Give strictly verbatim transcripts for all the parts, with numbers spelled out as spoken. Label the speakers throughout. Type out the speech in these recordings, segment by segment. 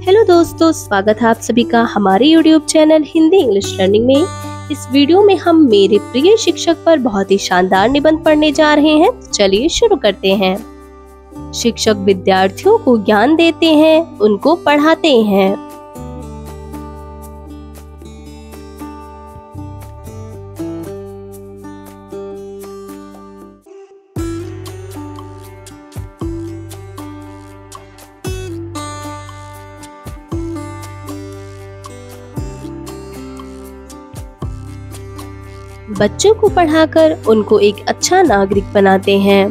Speaker 1: Hello दोस्तों, स्वागत है आप सभी का हमारे YouTube channel Hindi English learning में। इस वीडियो में हम मेरे प्रिय शिक्षक पर बहुत ही शानदार निबंध पढ़ने जा रहे हैं। तो चलिए शुरू करते हैं। शिक्षक विद्यार्थियों को ज्ञान देते हैं, उनको पढ़ाते हैं। बच्चों को पढ़ाकर उनको एक अच्छा नागरिक बनाते हैं।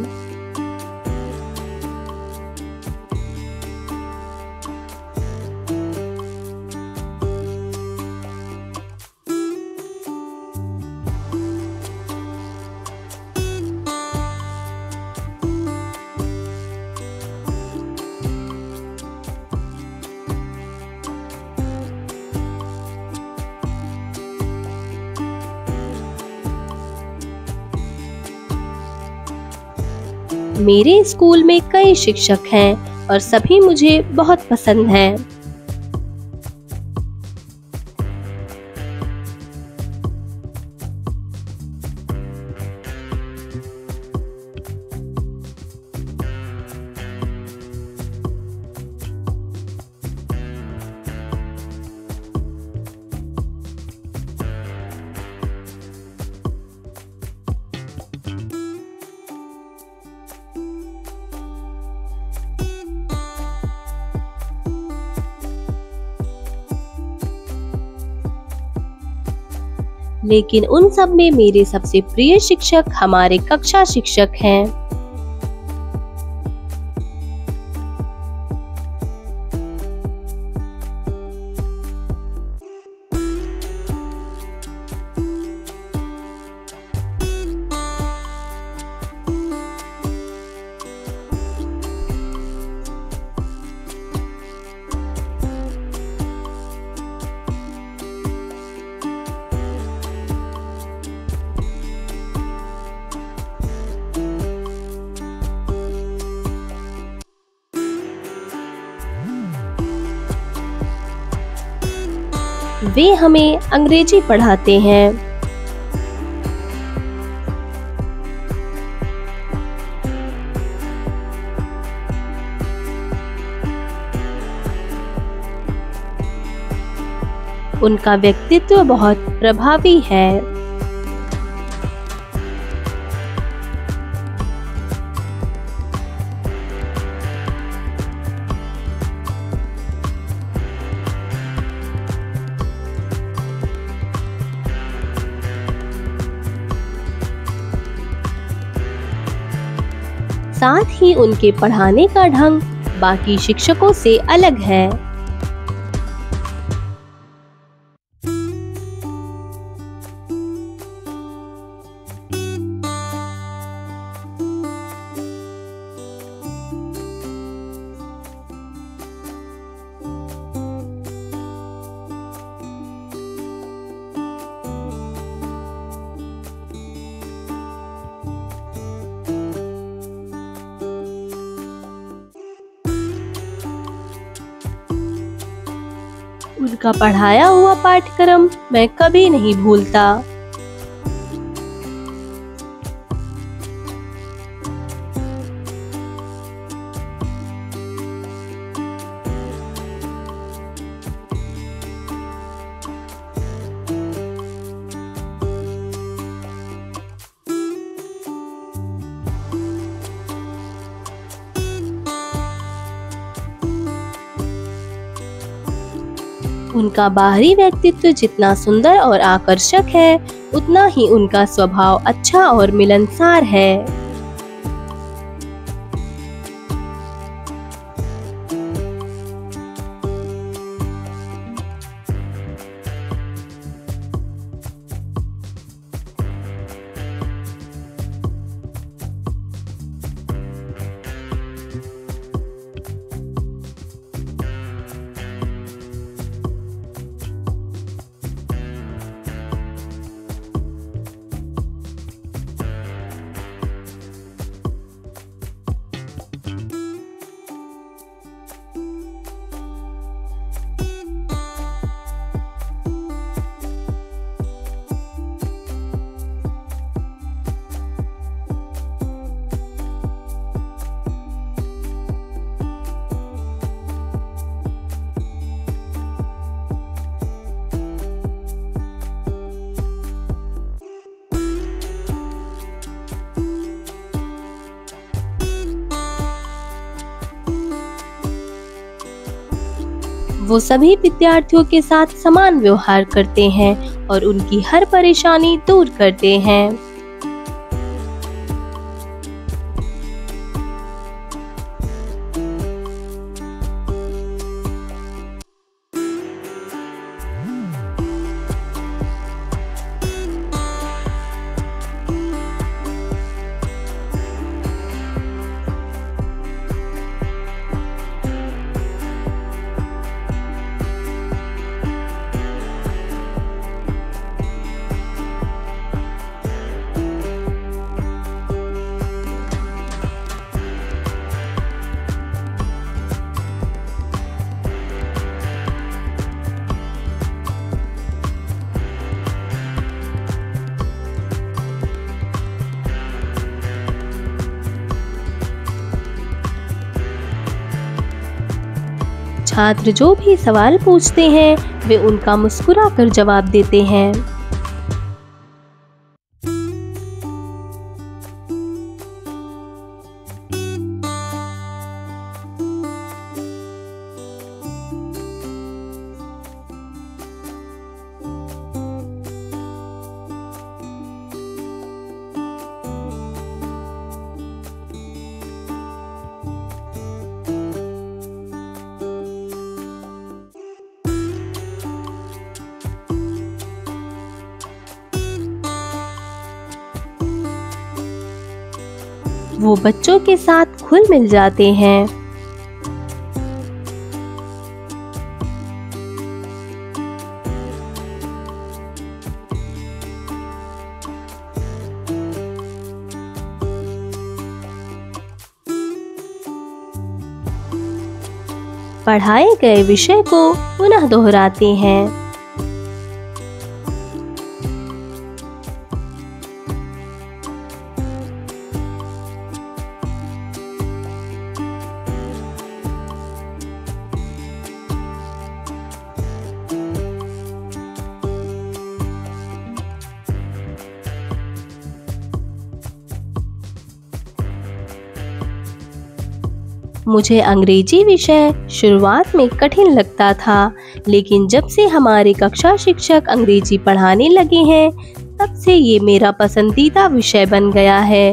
Speaker 1: मेरे स्कूल में कई शिक्षक हैं और सभी मुझे बहुत पसंद हैं। लेकिन उन सब में मेरे सबसे प्रिय शिक्षक हमारे कक्षा शिक्षक हैं। वे हमें अंग्रेजी पढ़ाते हैं। उनका व्यक्तित्व बहुत प्रभावी है। साथ ही उनके पढ़ाने का ढंग बाकी शिक्षकों से अलग है। उनका पढ़ाया हुआ पाठ्यक्रम मैं कभी नहीं भूलता। उनका बाहरी व्यक्तित्व जितना सुंदर और आकर्षक है, उतना ही उनका स्वभाव अच्छा और मिलनसार है। वो सभी विद्यार्थियों के साथ समान व्यवहार करते हैं और उनकी हर परेशानी दूर करते हैं। छात्र जो भी सवाल पूछते हैं वे उनका मुस्कुराकर जवाब देते हैं। वो बच्चों के साथ घुल मिल जाते हैं। पढ़ाए गए विषय को पुनः दोहराते हैं। मुझे अंग्रेजी विषय शुरुआत में कठिन लगता था, लेकिन जब से हमारे कक्षा शिक्षक अंग्रेजी पढ़ाने लगे हैं, तब से ये मेरा पसंदीदा विषय बन गया है।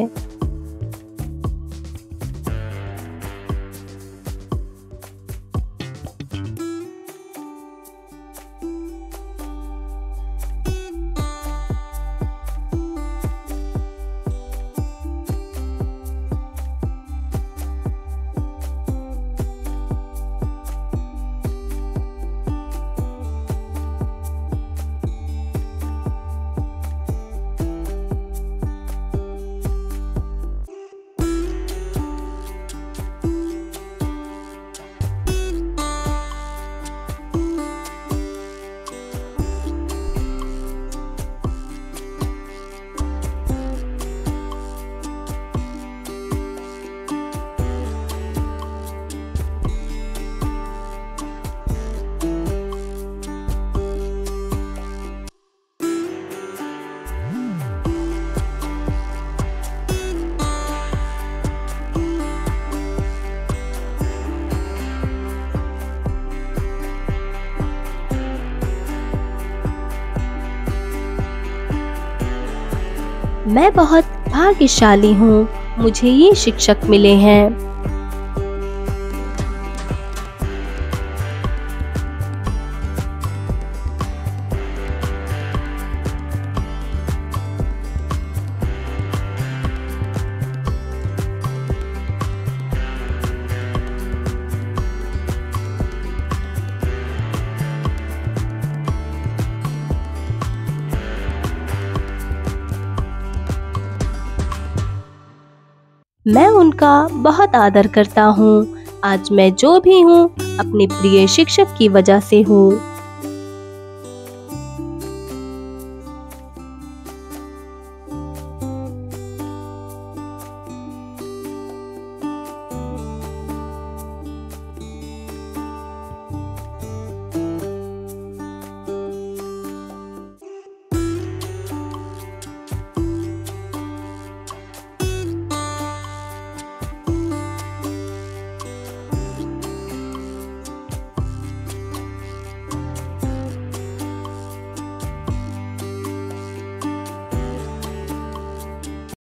Speaker 1: मैं बहुत भाग्यशाली हूँ, मुझे ये शिक्षक मिले हैं। मैं उनका बहुत आदर करता हूँ। आज मैं जो भी हूँ अपने प्रिय शिक्षक की वजह से हूँ।